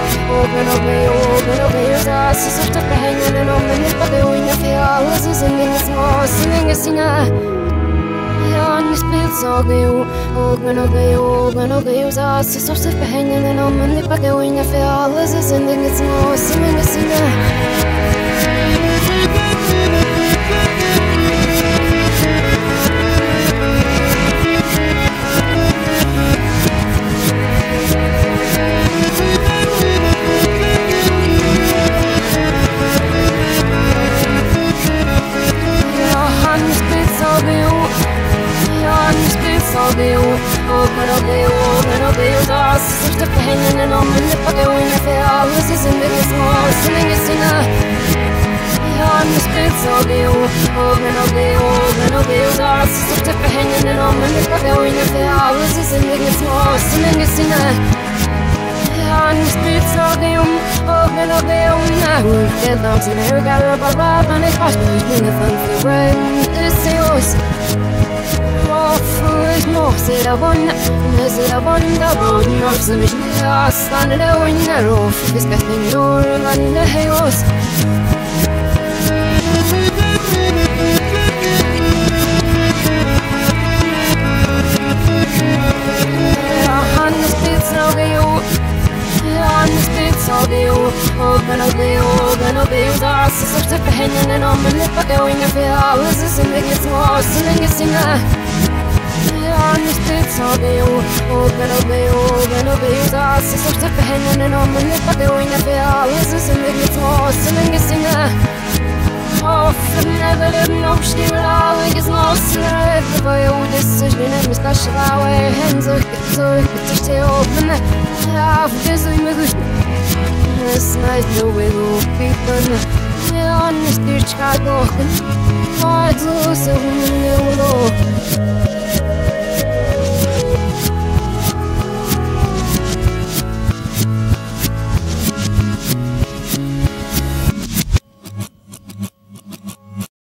Open up me, your ass is up to hanging and on the nip of the wing of the hours is in the small singing a singer. On the spits of you, open up me, your ass is up to hanging and on the nip of the wing of the hours is in the small singing a singer. Open up your ass, is up to hanging and on the nip of the wing of the hours is in the small singing a singer. On the spits of you, open up your ass, is up to hanging and on the nip of the wing of the hours is in the small singing a singer. On the spits of you, open up your ass, we'll get down to the air, got up a rap and it cost me the fun for rain. This is yours. Ser a vonna, da roden of som ich nicht hast, an der Winner of, bis getting your and the heos. On the spits of you, on the spits of you, open up your ass, is up to hanging and on the lip of the wing of the hours, is in the small, singing a singer. On the spits of you, open up your ass, is up to hanging and on the lip of the wing of the hours, is in the small, singing a singer. Oh, for never living up, she will always lost in her head. For your decision, and Mr. Shalawe, hands up, to stay open. Half this we move. This night, no will people. On the street, Chicago, I do so,